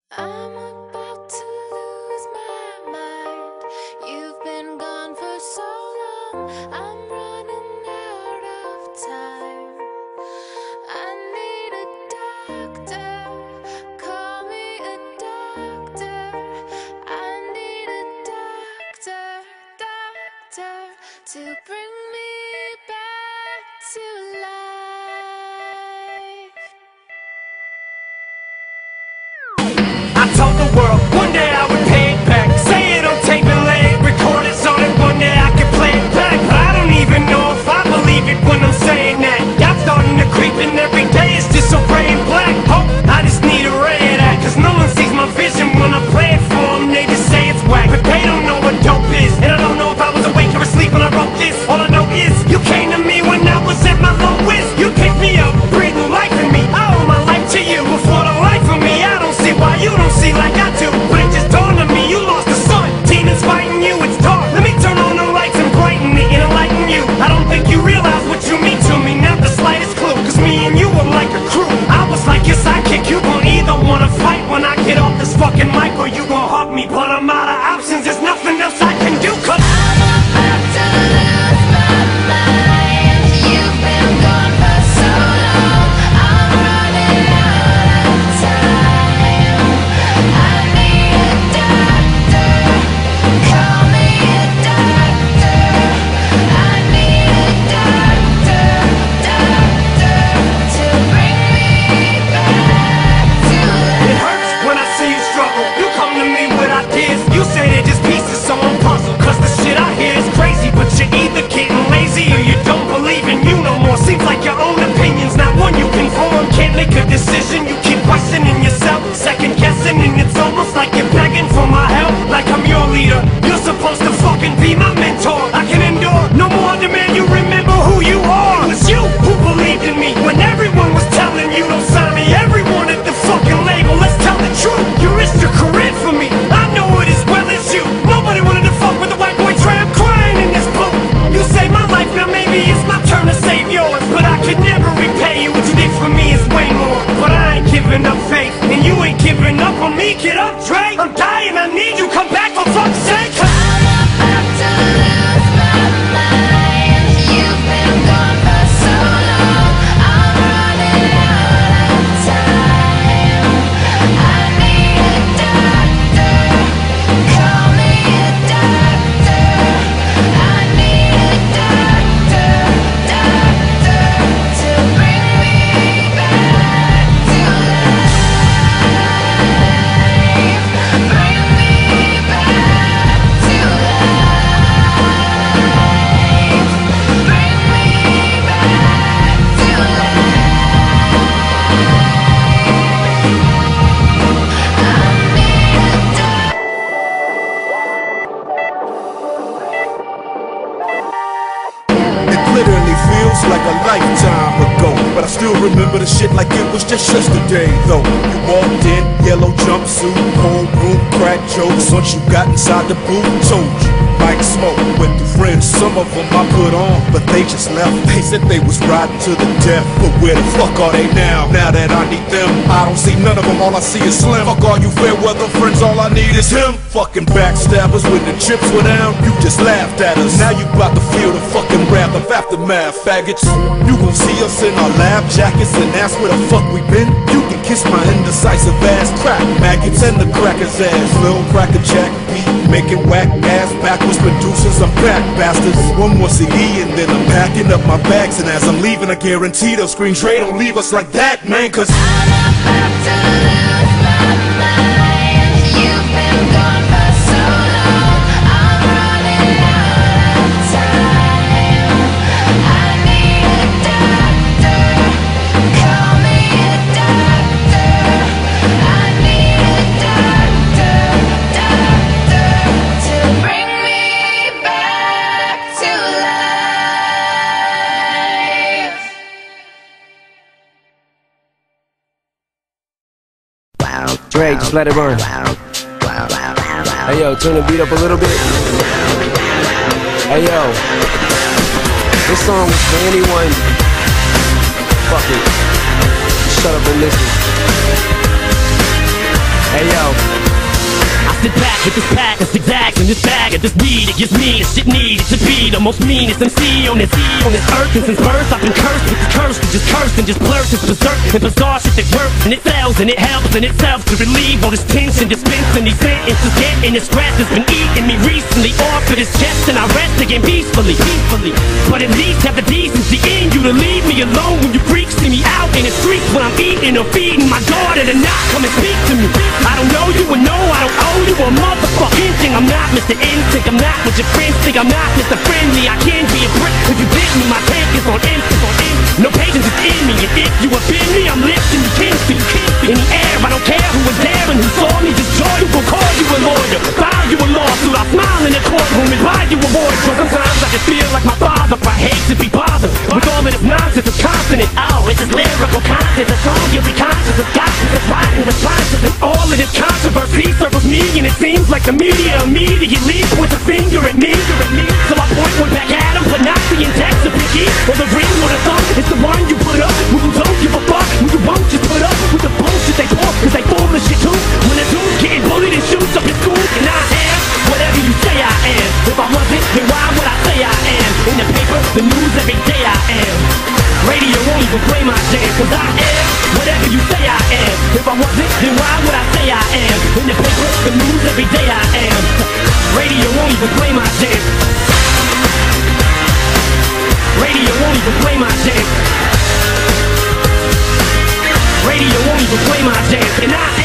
I'm about to lose my mind. You've been gone for so long, I'm running out of time. I need a doctor, call me a doctor. I need a doctor to bring me back to life. I told the world one day I would pay it back. Say it on tape and lay it, record it so that one day I can play it back. But I don't even know if I believe it when I'm saying that. Y'all starting to creep in every day, it's just so gray and black. Hope I just need a ray of that, cause no one sees my vision when I play it for them. They just say it's whack, but they don't know what dope is. And I don't know if I was awake or asleep when I wrote this. All I know is you came to me when I was at my lowest. You picked me up, breathing life in me. I owe my life to you. Before the life of me, I don't see why you don't see like I do. But it just dawned on me, you lost the sun. Demons fighting you, it's dark. Let me turn on the lights and brighten it and enlighten you. I don't think you realize what you mean to me, not the slightest clue. Cause me and you were like a crew. I was like your sidekick, you gon' either wanna fight when I get off this fucking mic, or you gon' hug me. But I'm out of options, there's nothing else I can do, cause I'm about to lose my mind. You've been gone for so long, I'm running out of time. I need a doctor, call me a doctor. I need a doctor to bring me back to it life. hurts when I see you struggle. You come to me with ideas, you say they're just pieces, so I'm puzzled. Cause the shit I hear is crazy, but you're either getting lazy or you don't believe in you no more. Seems like your own opinion's not one you can form. Can't make a decision, you keep questioning yourself, second guessing, and it's almost like you're begging for my help. Like I'm your leader, you're supposed to fucking be my mentor. I can endure no more demand, you remember who you are. It was you who believed in me when everyone was telling you don't sign me. Everyone at the fucking label, let's tell the truth. You risked your career for me, I know it as well as you. Nobody wanted to fuck with the white boy tramp crying in this boat. You saved my life, now maybe it's my turn to save yours. But I could never repay you, what you did for me is way more. But I ain't giving up faith, and you ain't giving up on me. Get up, Dre, I'm dying, I need you, come back for fuck's sake. I'm about to lose my mind. You've been gone for so long, I'm running out of time. I need a doctor, call me a doctor. I need a doctor to bring me back to life. Bring me back to life. Bring me back to It literally feels like a lifetime ago, but I still remember the shit like it was just yesterday though. You walked in, yellow jumpsuit, whole room, crack jokes. Once you got inside the booth, told you Mike Smoke with the friends. Some of them I put on, but they just left. They said they was riding to the death, but where the fuck are they now? Now that I need them, I don't see none of them, all I see is Slim. Fuck all you fair weather friends, all I need is him. Fucking backstabbers, when the chips were down, you just laughed at us. Now you bout to feel the fucking wrath of aftermath, faggots. You gon' see us in our lab jackets and ask where the fuck we been. You can kiss my indecisive ass, crack maggots and the cracker's ass. Lil' cracker jack beat, making whack ass backwards producers. I'm back, bastards. One more CD and then I'm packing up my bags. And as I'm leaving, I guarantee they'll screen Dre, don't leave us like that, man. Cause I'm about to lose my mind. You've been gone for so long, I'm running out of time. I need a doctor, call me a doctor. I need a doctor to bring me back to life. Dre, just let it run. Hey yo, turn the beat up a little bit. Hey yo, this song is for anyone. Fuck it. Shut up and listen. Hey yo. With this pack of zigzags and this bag of this weed, it gives me the shit needed to be the most meanest MC on this earth. And since birth I've been cursed with the curse to just curse and just blurt this berserk and bizarre shit that works. And it fails and it helps in itself to relieve all this tension, dispensing these sentences, getting this stress that's been eating me recently off of this chest. And I rest again peacefully. But at least have the decency in you to leave me alone when you freaks see me out in the streets when I'm eating or feeding my daughter to not come and speak to me. I don't know you and no, I don't owe you a motherfucking thing. I'm not Mr. Instinct, I'm not what your friends think. I'm not Mr. Friendly, I can't be a brick if you dig me. My tank is on empty, no patience is in me. And if you offend me, I'm lifting you can't see. In the air, I don't care who was there and who saw me. Just joy will call you a lawyer, file you a lawsuit. I'll smile in the courtroom and buy you a wardrobe. Sometimes I just feel like my father, I hate to be bothered with all of this nonsense. It's constant. Oh, it's this lyrical content. A song you'll be conscious of. It's writing responses and all of this controversy circles me, and it seems like the media immediately points a finger at me. So I point one back at him, but not the index of Biggie or the ring or the thumb. It's the one you put up when you don't give a fuck, when you won't just put up with the bullshit they pour, cause they full of shit too. When a dude's getting bullied and shoots up in school, and I am whatever you say I am. If I wasn't, then why would I say I am? In the paper, the news, every day I am. Radio won't even play my jam, cause I am whatever you say I am. If I wasn't, then why would I say I am? In the paper, the news, every day I am. Radio won't even play my jam. Radio won't even play my jam. Radio won't even play my jam. And I